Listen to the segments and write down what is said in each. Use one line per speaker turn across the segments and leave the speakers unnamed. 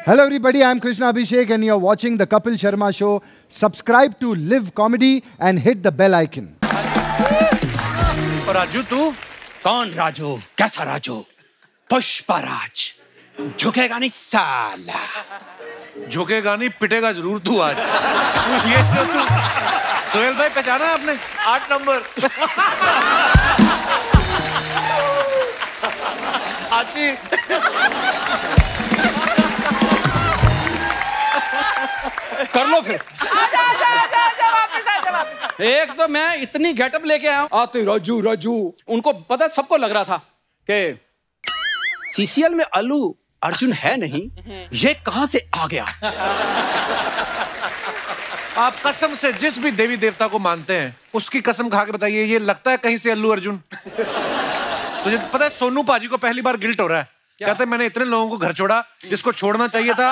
Hello everybody, I am Krishna Abhishek and you are watching the Kapil Sharma Show. Subscribe to Live Comedy and hit the bell icon.
और राजू तू?
कौन राजू? कैसा राजू? पुष्पराज। झुकेगा नहीं साला।
झुकेगा नहीं, पिटेगा जरूर तू आज। ये जो तू सोहेल भाई पहचाना आपने? 8 नंबर। आची।
कर लो फिर। वापस। एक तो मैं इतनी गेटअप लेके आया हूँ, आते राजू राजू। उनको पता, सबको लग रहा था कि सीसीएल में अल्लू अर्जुन है नहीं, ये कहां से आ गया।
आप कसम से जिस भी देवी देवता को मानते हैं उसकी कसम खा के बताइए, ये लगता है कहीं से अल्लू अर्जुन। तुझे पता है सोनू पाजी को पहली बार गिल्ट हो रहा है, कहते हैं मैंने इतने लोगों को घर छोड़ा जिसको छोड़ना चाहिए था।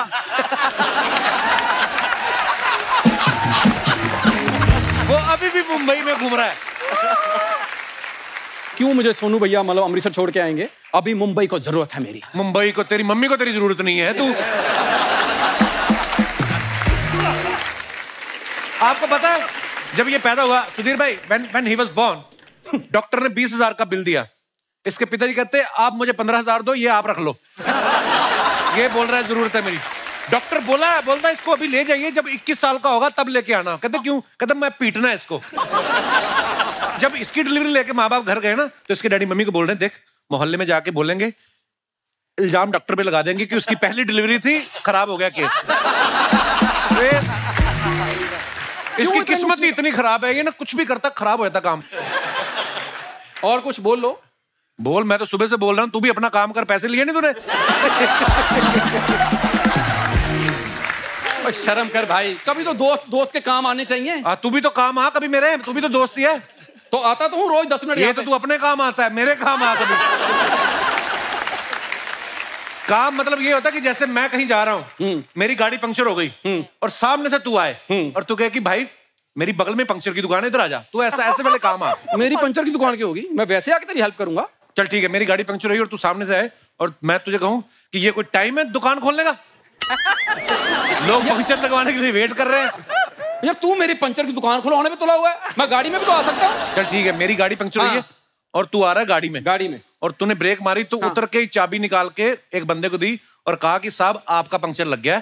वो अभी भी मुंबई में घूम रहा है।
क्यों मुझे सोनू भैया मतलब अमृतसर छोड़ के आएंगे? अभी मुंबई को जरूरत है मेरी।
मुंबई को, तेरी मम्मी को तेरी जरूरत नहीं है। तू आपको पता है जब ये पैदा हुआ सुधीर भाई, when he was born, doctor ने 20,000 का बिल दिया। इसके पिताजी कहते आप मुझे 15,000 दो, ये आप रख लो। ये बोल रहा है जरूरत है मेरी। डॉक्टर बोलता इसको अभी ले जाइए, जब 21 साल का होगा तब लेके आना। कहते क्यों? कहते मैं पीटना है इसको। जब इसकी डिलीवरी लेके माँ बाप घर गए ना, तो इसके डैडी मम्मी को बोल रहे हैं, देख मोहल्ले में जाके बोलेंगे, इल्जाम डॉक्टर पे लगा देंगे कि उसकी पहली डिलीवरी थी, खराब हो गया केस। इसकी किस्मत ही इतनी खराब है, ये ना कुछ भी करता खराब हो जाता काम।
और कुछ बोल लो।
बोल, मैं तो सुबह से बोल रहा हूँ, तू भी अपना काम कर। पैसे लिए नहीं तूने?
शर्म कर भाई, कभी तो दोस्त के काम आने चाहिए।
तू भी तो काम आ कभी मेरे, तू भी तो दोस्त ही है।
तो आता तो हूँ रोज 10 मिनट।
ये तो तू अपने काम आता है, मेरे काम आ कभी। काम मतलब ये होता है कि जैसे मैं कहीं जा रहा हूँ, मेरी गाड़ी पंक्चर हो गई और सामने से तू आए और तू कहे कि भाई मेरी बगल में पंक्चर की दुकान है, इधर आ जा। तू ऐसे वाले काम आ। मेरी
पंक्चर की दुकान क्यों होगी? मैं वैसे आके तेरी हेल्प करूंगा।
चल ठीक है, मेरी गाड़ी पंक्चर हुई और तू सामने से आए और मैं तुझे कहूँ कि ये कोई टाइम है दुकान खोलने का? लोग पंक्चर लगवाने के लिए वेट कर रहे हैं।
यार तू मेरी पंचर की दुकान खुलवाने पे तुला हुआ है, मैं गाड़ी में भी तो आ सकता हूँ।
चल ठीक है, मेरी गाड़ी पंक्चर हुई है और तू आ रहा है गाड़ी में और तूने ब्रेक मारी तो उतर के चाबी निकाल के एक बंदे को दी और कहा कि साहब आपका पंक्चर लग गया है।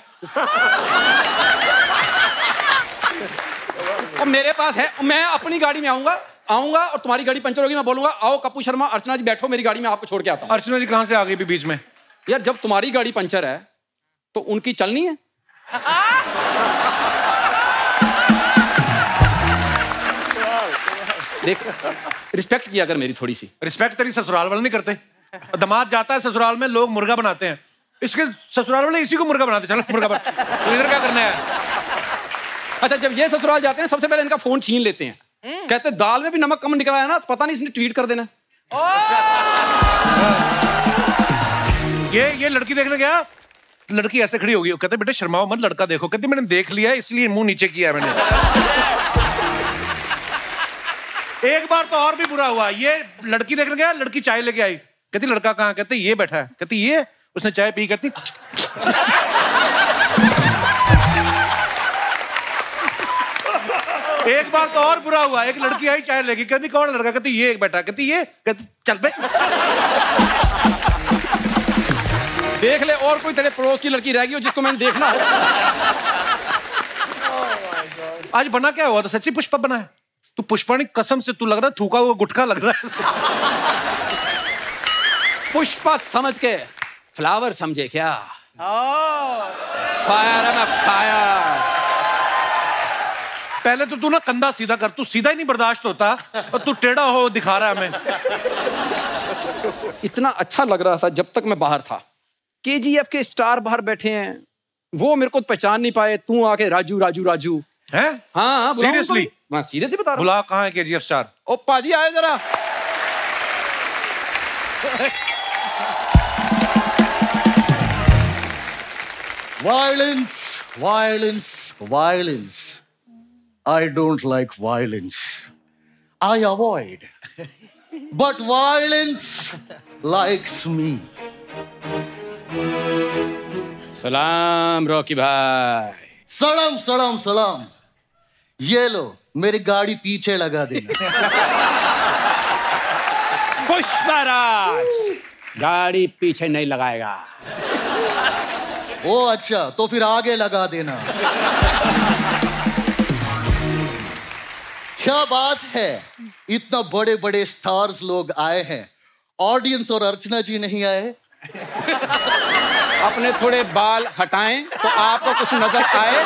और मेरे पास है, मैं अपनी गाड़ी में आऊंगा और तुम्हारी गाड़ी पंचर होगी, मैं बोलूंगा आओ कपूर शर्मा, अर्चना जी बैठो मेरी गाड़ी में, आपको छोड़ के आता हूँ।
अर्चना जी कहां से आ गई भी बीच में?
यार जब तुम्हारी गाड़ी पंचर है तो उनकी चलनी है। देख, रिस्पेक्ट किया कर मेरी थोड़ी सी।
रिस्पेक्ट तेरी ससुराल वाले नहीं करते। दामाद जाता है ससुराल में, लोग मुर्गा बनाते हैं, इसके ससुराल वाले इसी को मुर्गा बनाते। चलो मुर्गा बना, तो इधर क्या करना है?
अच्छा जब ये ससुराल जाते हैं सबसे पहले इनका फोन छीन लेते हैं, कहते दाल में भी नमक कम निकला है ना, तो पता नहीं इसने ट्वीट कर देना।
ये लड़की देखने गया, लड़की ऐसे खड़ी होगी, कहते बेटे शर्माओ मत, लड़का देखो। कहती मैंने देख लिया है इसलिए मुंह नीचे किया है मैंने। एक बार तो और भी बुरा हुआ, ये लड़की देखने गया, लड़की चाय लेके आई, कहती लड़का कहाँ? कहते ये बैठा है। कहती ये, उसने चाय पी, कहती एक बार तो और बुरा हुआ, एक लड़की आई चाय लेके, कहती कौन लड़का? कहती ये एक बैठा। कहती ये, कहती चल बे।
देख ले और कोई तेरे पड़ोस की लड़की रह गई हो जिसको मैंने देखना हो।
आज बना क्या हुआ? तो सच्ची पुष्पा बना है। तू पुष्पा नहीं, कसम से तू लग रहा है थूका हुआ गुटखा लग रहा है।
पुष्पा समझ के फ्लावर समझे क्या? फायर है, फायर।
पहले तो तू ना कंधा सीधा कर, तू सीधा ही नहीं बर्दाश्त होता और तू टेढ़ा हो दिखा रहा है हमें।
इतना अच्छा लग रहा था जब तक मैं बाहर था। केजीएफ के स्टार बाहर बैठे हैं, वो मेरे को पहचान नहीं पाए, तू आके राजू राजू राजू
है?
हाँ
सीरियसली?
मैं सीरियसली बता रहा हूँ।
बुला, कहाँ है केजीएफ स्टार?
ओ पाजी आए जरा।
Violence, violence, violence. I don't like violence. I avoid. But violence likes me.
सलाम रॉकी भाई।
सलाम सलाम सलाम। ये लो, मेरी गाड़ी पीछे लगा देना।
पुष्पराज गाड़ी पीछे नहीं लगाएगा।
ओ अच्छा, तो फिर आगे लगा देना। क्या बात है, इतना बड़े बड़े स्टार्स लोग आए हैं, ऑडियंस और अर्चना जी नहीं आए?
अपने थोड़े बाल हटाएं तो आपको कुछ नजर आए।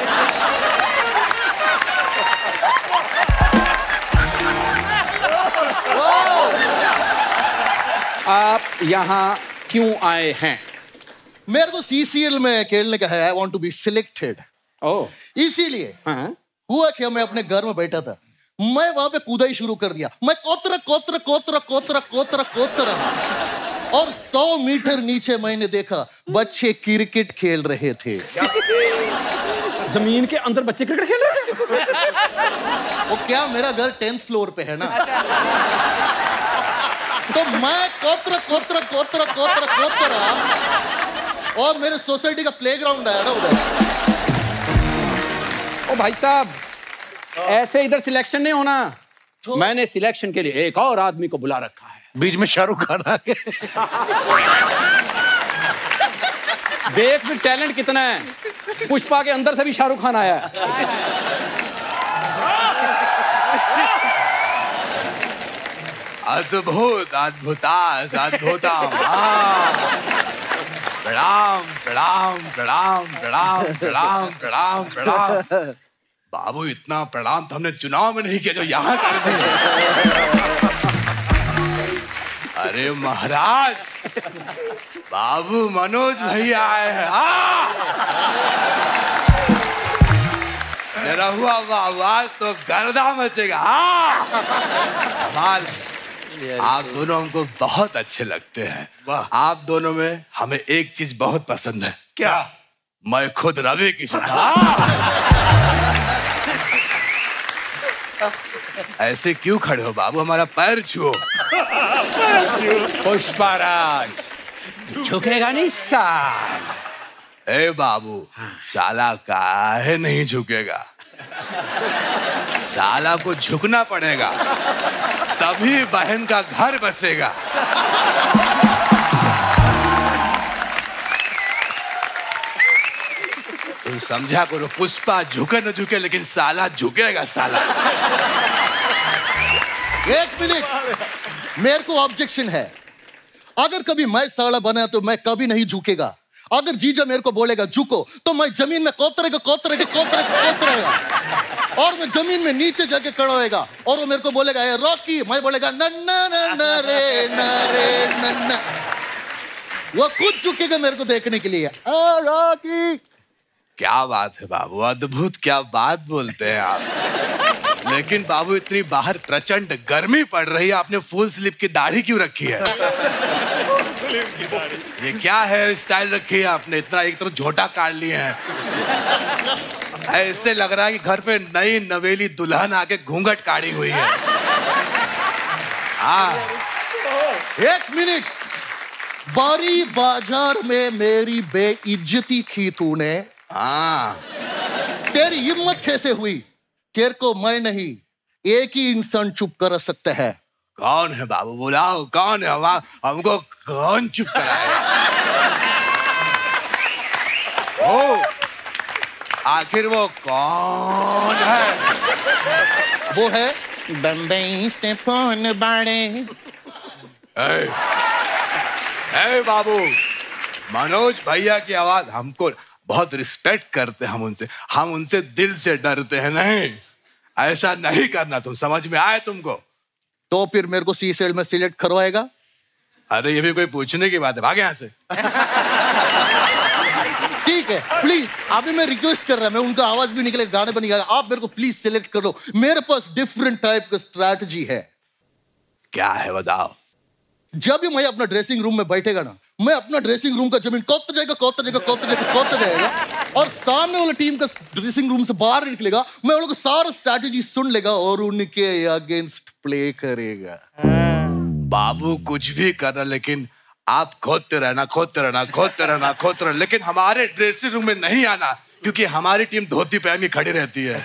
आप यहाँ क्यों आए हैं?
मेरे को सीसीएल में खेलने का है। I want to be selected.
Oh,
इसीलिए
हाँ।
हुआ क्या, मैं अपने घर में बैठा था, मैं वहां पे कूदा ही शुरू कर दिया। मैं कोतरा कोतरा कोतरा कोतरा कोतरा कोतरा, और 100 मीटर नीचे मैंने देखा बच्चे क्रिकेट खेल रहे थे।
जमीन के अंदर बच्चे क्रिकेट खेल रहे थे?
वो क्या, मेरा घर 10th फ्लोर पे है ना। तो मैं कोतरा कोतरा कोतरा कोतरा कोतरा, और मेरे सोसाइटी का प्लेग्राउंड है ना उधर।
ओ भाई साहब, ऐसे इधर सिलेक्शन नहीं होना। मैंने सिलेक्शन के लिए एक और आदमी को बुला रखा है।
बीच में शाहरुख खान आ गए।
देख भी टैलेंट कितना है। पुष्पा के अंदर से भी शाहरुख खान आया है।
अद्भुत अद्भुतास अद्भुतम। प्रणाम प्रणाम प्रणाम प्रणाम प्रणाम प्रणाम प्रणाम। बाबू, इतना प्रणाम तो हमने चुनाव में नहीं किया जो यहाँ कर दिया। अरे महाराज, बाबू मनोज भैया आए हैं। मेरा हुआ आवाज तो गर्दा मचेगा। आप दोनों हमको बहुत अच्छे लगते हैं। आप दोनों में हमें एक चीज बहुत पसंद है। क्या? मैं खुद रवि किशन। ऐसे क्यों खड़े हो बाबू, हमारा पैर छुओ।
पुष्पराज झुकेगा नहीं साल।
ए बाबू, साला काहे नहीं झुकेगा? साला को झुकना पड़ेगा, तभी बहन का घर बसेगा। तुम समझा करो, पुष्पा झुके न झुके लेकिन साला झुकेगा। साला
एक मिनट, मेरे को ऑब्जेक्शन है। अगर कभी मैं साला बना तो मैं कभी नहीं झुकेगा। अगर जीजा मेरे को बोलेगा झुको, तो मैं जमीन में कोतरेगा कोतरेगा कोतरेगा कोतरेगा, और मैं जमीन में नीचे जाके खड़ा होएगा, और वो मेरे को बोलेगा ए रॉकी, मैं बोलेगा नन्ना नन्ना रे नरे नन्ना। वो खुद झुकेगा मेरे को देखने के लिए। रॉकी,
क्या बात है बाबू, अद्भुत, क्या बात बोलते हैं आप। लेकिन बाबू, इतनी बाहर प्रचंड गर्मी पड़ रही है, आपने फुल स्लीव की दाढ़ी क्यों रखी है? ये क्या हेयर स्टाइल रखी है आपने? इतना एक तरफ झोटा काट लिए हैं। ऐसे लग रहा है कि घर पे नई नवेली दुल्हन आके घूंघट काढ़ी हुई है।
एक मिनट, बारी बाजार में मेरी बेइज्जती की तूने। तेरी हिम्मत कैसे हुई? तेरे को मैं नहीं, एक ही इंसान चुप कर सकता है।
कौन है बाबू, बुलाओ, कौन है? हमको कौन चुप कराएगा? ओ, आखिर वो कौन है?
वो है बम्बई से फोन बाड़े।
ए बाबू, मनोज भैया की आवाज हमको बहुत रिस्पेक्ट करते हैं। हम उनसे दिल से डरते हैं। नहीं, ऐसा नहीं करना। तुम समझ में आए तुमको?
तो फिर मेरे को सीसेल में सिलेक्ट करवाएगा?
अरे ये भी कोई पूछने की बात है? भागे यहाँ से।
ठीक है, प्लीज, अभी मैं रिक्वेस्ट कर रहा हूं, मैं उनका आवाज भी निकले, गाने बन निकलेगा, आप मेरे को प्लीज सिलेक्ट कर लो। मेरे पास डिफरेंट टाइप का स्ट्रैटेजी है।
क्या है बताओ?
जब भी मैं अपना ड्रेसिंग रूम में बैठेगा ना, मैं अपना ड्रेसिंग रूम का जमीन कोत जाएगा कोत जाएगा कोत जाएगा कोत जाएगा, और सामने वाला टीम का ड्रेसिंग रूम से बाहर निकलेगा, मैं उन लोगों को सारा स्ट्रैटेजी सुन लेगा और उनके अगेंस्ट प्ले करेगा।
बाबू कुछ भी करना, लेकिन आप खोदते रहना, खोदते रहना, खोदते रहना, खोदते रहना, लेकिन हमारे ड्रेसिंग रूम में नहीं आना, क्योंकि हमारी टीम धोती पहन के खड़ी रहती है।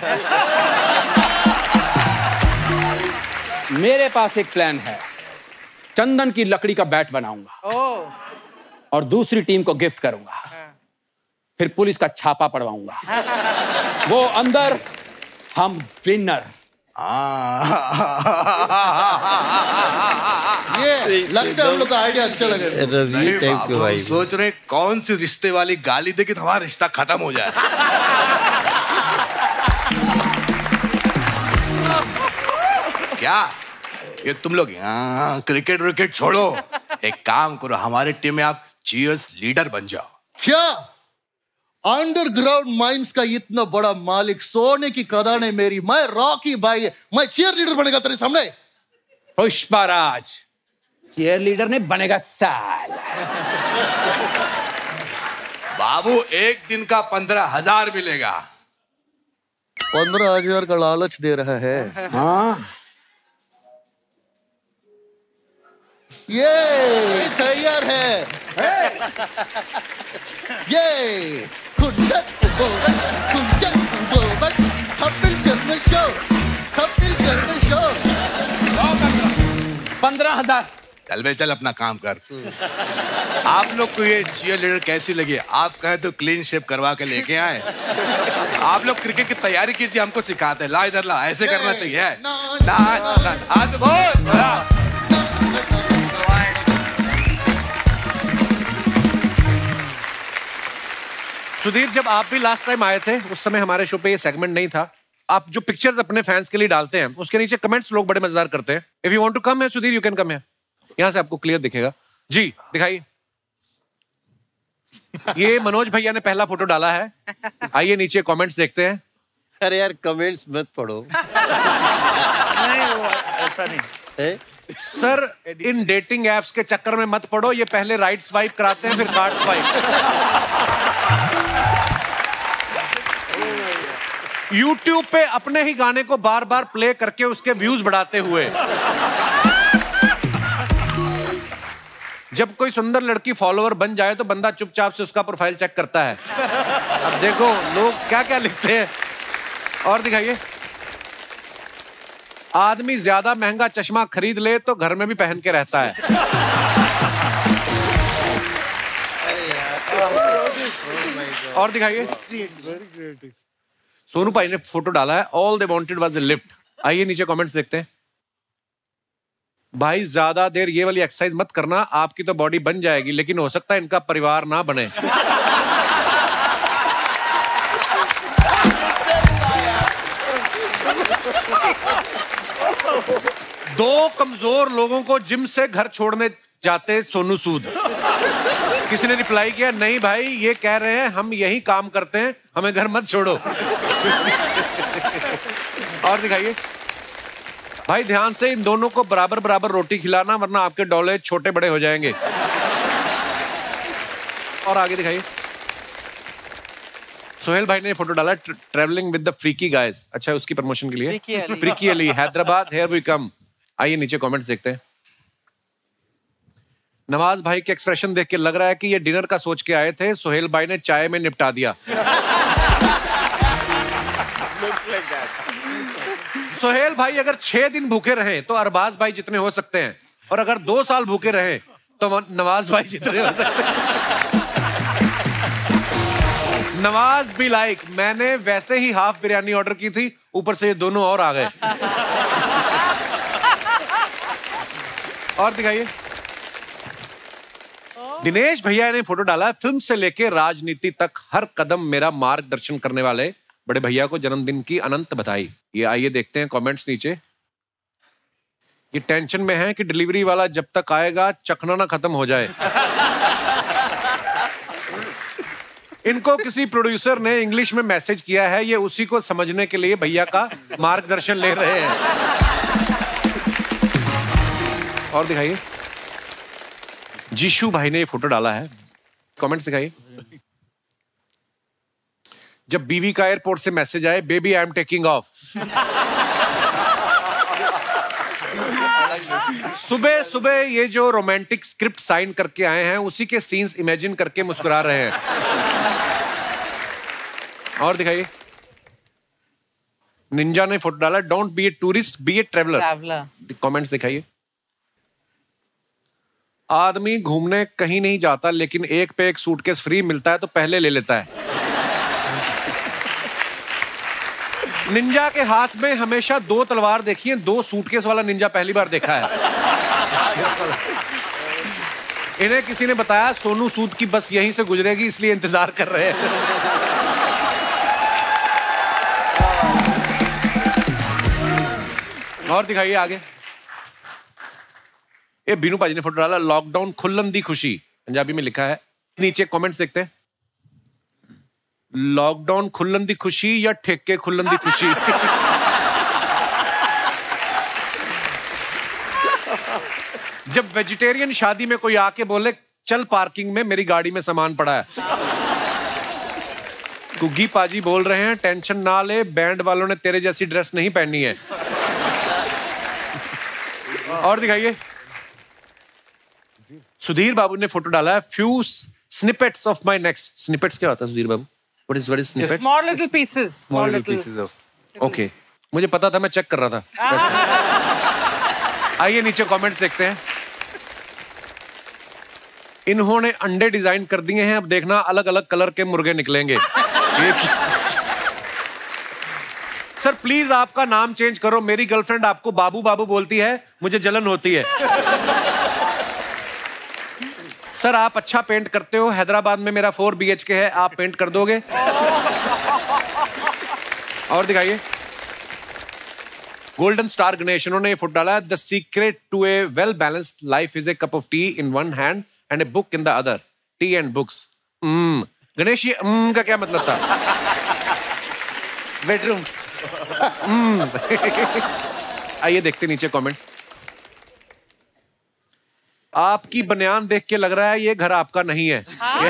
मेरे पास एक प्लान है। चंदन की लकड़ी का बैट बनाऊंगा और दूसरी टीम को गिफ्ट करूंगा, फिर पुलिस का छापा पड़वाऊंगा, वो अंदर, हम विनर।
ये लगता है हम लोग का आइडिया अच्छा लग रहा है।
नहीं बाबू, हम सोच रहे हैं कौन सी रिश्ते वाली गाली दे कि हमारा रिश्ता खत्म हो जाए। क्या ये तुम लोग क्रिकेट विकेट छोड़ो, एक काम करो, हमारे टीम में आप चीयर्स लीडर बन जाओ।
क्या अंडरग्राउंड माइंस का इतना बड़ा मालिक, सोने की खदान है मेरी, मैं रॉकी भाई, मैं चीयर लीडर बनेगा तेरे सामने।
पुष्पराज चीयर लीडर नहीं बनेगा साल।
बाबू एक दिन का 15,000 मिलेगा।
15,000 का लालच दे रहा है।
हाँ,
ये तैयार है। ये कपिल शर्मा शो, कपिल शर्मा शो।
15,000।
चल बे चल, अपना काम कर। आप लोग को ये चीयर लीडर कैसी लगी? आप कहें तो क्लीन शेप करवा के लेके आए। आप लोग क्रिकेट की तैयारी कीजिए, हमको सिखाते हैं। ला इधर ला, ऐसे करना चाहिए।
सुधीर, जब आप भी लास्ट टाइम आए थे उस समय हमारे शो पे ये सेगमेंट नहीं था। आप जो पिक्चर्स अपने फैंस के लिए डालते हैं उसके नीचे कमेंट्स लोग बड़े मजेदार करते हैं। If you want to come hi Sudhir, you can come है। यहां से आपको क्लियर दिखेगा जी, दिखाइए। ये मनोज भैया ने पहला फोटो डाला है। आइए नीचे कमेंट्स देखते हैं।
अरे यार कमेंट्स मत पढ़ो।
नहीं वो ऐसा नहीं सर, इन डेटिंग एप्स के चक्कर में मत पड़ो। ये पहले राइट स्वाइप कराते हैं, फिर कार्ड स्वाइप। YouTube पे अपने ही गाने को बार बार प्ले करके उसके व्यूज बढ़ाते हुए। जब कोई सुंदर लड़की फॉलोअर बन जाए तो बंदा चुपचाप से उसका प्रोफाइल चेक करता है। अब देखो लोग क्या क्या लिखते हैं। और दिखाइए, आदमी ज्यादा महंगा चश्मा खरीद ले तो घर में भी पहन के रहता है। और दिखाइए, सोनू भाई ने फोटो डाला है। All they wanted was a lift. आइए नीचे कमेंट्स देखते हैं। भाई ज्यादा देर ये वाली एक्सरसाइज मत करना, आपकी तो बॉडी बन जाएगी लेकिन हो सकता है इनका परिवार ना बने। दो कमजोर लोगों को जिम से घर छोड़ने जाते सोनू सूद। किसी ने रिप्लाई किया, नहीं भाई ये कह रहे हैं हम यही काम करते हैं, हमें घर मत छोड़ो। और दिखाइए भाई, ध्यान से इन दोनों को बराबर बराबर रोटी खिलाना, वरना आपके डोले छोटे बड़े हो जाएंगे। और आगे दिखाइए, सोहेल भाई ने फोटो डाला, travelling with the freaky guys. अच्छा, उसकी प्रमोशन के लिए। Freaky Ali, Hyderabad, here we come. आइए नीचे कमेंट्स देखते हैं। नवाज भाई के एक्सप्रेशन देख के लग रहा है कि ये डिनर का सोच के आए थे, सोहेल भाई ने चाय में निपटा दिया। सोहेल भाई अगर 6 दिन भूखे रहे तो अरबाज भाई जितने हो सकते हैं, और अगर 2 साल भूखे रहे तो नवाज भाई जितने हो सकते हैं। नवाज भी लाइक, मैंने वैसे ही हाफ बिरयानी ऑर्डर की थी, ऊपर से ये दोनों और आ गए। और दिखाइए, दिनेश भैया ने फोटो डाला, फिल्म से लेके राजनीति तक हर कदम मेरा मार्गदर्शन करने वाले बड़े भैया को जन्मदिन की अनंत बधाई। ये आइए देखते हैं कमेंट्स नीचे। ये टेंशन में है कि डिलीवरी वाला जब तक आएगा चखना ना खत्म हो जाए। इनको किसी प्रोड्यूसर ने इंग्लिश में मैसेज किया है, ये उसी को समझने के लिए भैया का मार्गदर्शन ले रहे हैं। और दिखाइए, जीशु भाई ने ये फोटो डाला है। कमेंट्स दिखाइए। जब बीवी का एयरपोर्ट से मैसेज आए, baby I am taking off. सुबह सुबह ये जो रोमांटिक स्क्रिप्ट साइन करके आए हैं उसी के सीन्स इमेजिन करके मुस्कुरा रहे हैं। और दिखाइए। निंजा ने फोटो डाला, don't be a tourist be a traveller. Comments दिखाइए। आदमी घूमने कहीं नहीं जाता लेकिन एक पे एक सूटकेस फ्री मिलता है तो पहले ले लेता है। निंजा के हाथ में हमेशा 2 तलवार देखी है, 2 सूटकेस वाला निंजा पहली बार देखा है। इन्हें किसी ने बताया सोनू सूद की बस यहीं से गुजरेगी इसलिए इंतजार कर रहे हैं। और दिखाइए आगे। ये बीनू पाजी ने फोटो डाला, लॉकडाउन खुल्लन दी खुशी, पंजाबी में लिखा है। नीचे कमेंट्स देखते हैं। लॉकडाउन खुल्लन दी खुशी या ठेके खुल्लन दी खुशी? जब वेजिटेरियन शादी में कोई आके बोले चल पार्किंग में मेरी गाड़ी में सामान पड़ा है। गुग्गी पाजी बोल रहे हैं टेंशन ना ले, बैंड वालों ने तेरे जैसी ड्रेस नहीं पहनी है। और दिखाइए। सुधीर बाबू ने फोटो डाला है, few snippets of my next. Snippets क्या होता है सुधीर बाबू? What is snippet?
Small little pieces.
Small little pieces of.
Okay. मुझे पता था, मैं चेक कर रहा था। आइए नीचे कमेंट्स देखते हैं। इन्होंने अंडे डिजाइन कर दिए हैं, अब देखना अलग अलग कलर के मुर्गे निकलेंगे। सर प्लीज आपका नाम चेंज करो, मेरी गर्लफ्रेंड आपको बाबू बाबू बोलती है, मुझे जलन होती है। सर आप अच्छा पेंट करते हो, हैदराबाद में मेरा 4 BHK है, आप पेंट कर दोगे? और दिखाइए। गोल्डन स्टार गणेश, उन्होंने ये फोटो डाला, the secret to a well balanced life is a cup of tea in one hand and a book in the other, tea and books. Ganesh ये का क्या मतलब था?
बेडरूम।
आइए देखते नीचे कमेंट्स। आपकी बनियान देख के लग रहा है ये घर आपका नहीं है।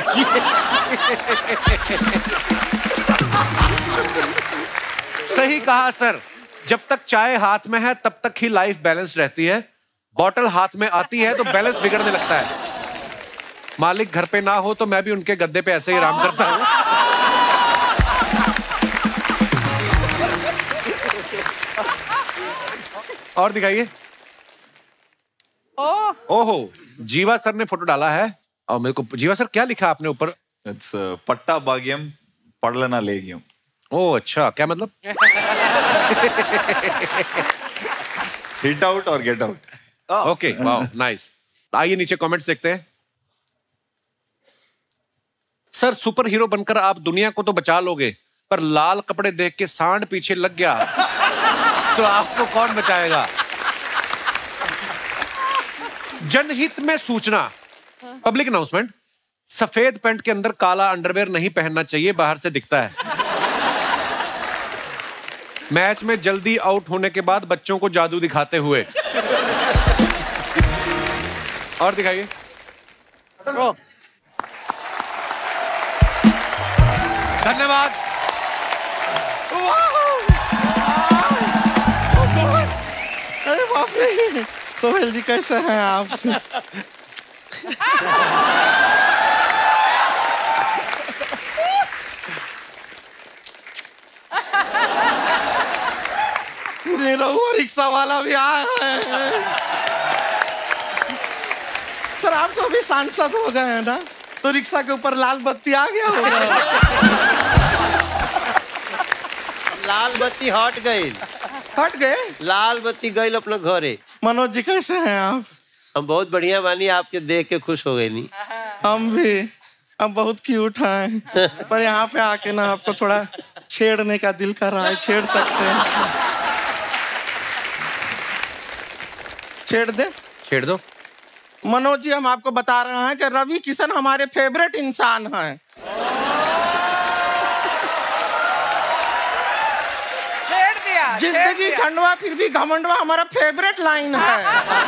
सही कहा सर, जब तक चाय हाथ में है तब तक ही लाइफ बैलेंस रहती है, बॉटल हाथ में आती है तो बैलेंस बिगड़ने लगता है। मालिक घर पे ना हो तो मैं भी उनके गद्दे पे ऐसे ही आराम करता हूं। और दिखाइए। ओहो, जीवा सर ने फोटो डाला है और मेरे को जीवा सर क्या लिखा आपने ऊपर?
इट्स पट्टा भाग्यम पढ़लना लेगियम।
ओह अच्छा, क्या मतलब?
हिट आउट और get out.
Okay, wow, nice. आइए नीचे कमेंट्स देखते हैं। सर सुपर हीरो बनकर आप दुनिया को तो बचा लोगे, पर लाल कपड़े देख के सांड पीछे लग गया तो आपको कौन बचाएगा? जनहित में सूचना, पब्लिक अनाउंसमेंट, सफेद पैंट के अंदर काला अंडरवेयर नहीं पहनना चाहिए, बाहर से दिखता है। मैच में जल्दी आउट होने के बाद बच्चों को जादू दिखाते हुए। और दिखाइए। धन्यवाद।
अरे बाप रे, सोहेल जी कैसे हैं आप? रिक्शा वाला भी आया है। सर आप तो अभी सांसद हो गए हैं ना, तो रिक्शा के ऊपर लाल बत्ती आ गया होगा।
लाल बत्ती हट गई।
हट गए?
लाल बत्ती गई अपने घरे।
मनोज जी कैसे हैं आप?
हम बहुत बढ़िया बानी, आपके देख के खुश हो गए नी।
हम भी, हम बहुत क्यूट हैं, पर यहाँ पे आके ना आपको थोड़ा छेड़ने का दिल कर रहा है। छेड़ सकते हैं? छेड़ दे?
छेड़ दो।
मनोज जी हम आपको बता रहे हैं कि रवि किशन हमारे फेवरेट इंसान हैं।
छेड़ दिया।
जिंदगी झंडवा फिर भी घमंडवा हमारा फेवरेट लाइन है।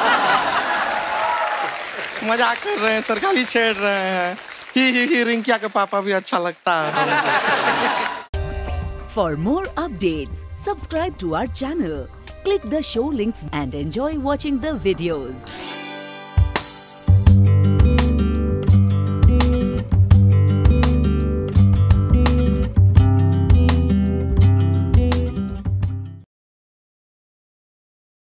मजाक कर रहे हैं सर, खाली छेड़ रहे हैं। ही रिंकिया के पापा भी अच्छा लगता है।
For more updates, subscribe to our channel, Click the show links and enjoy watching the videos.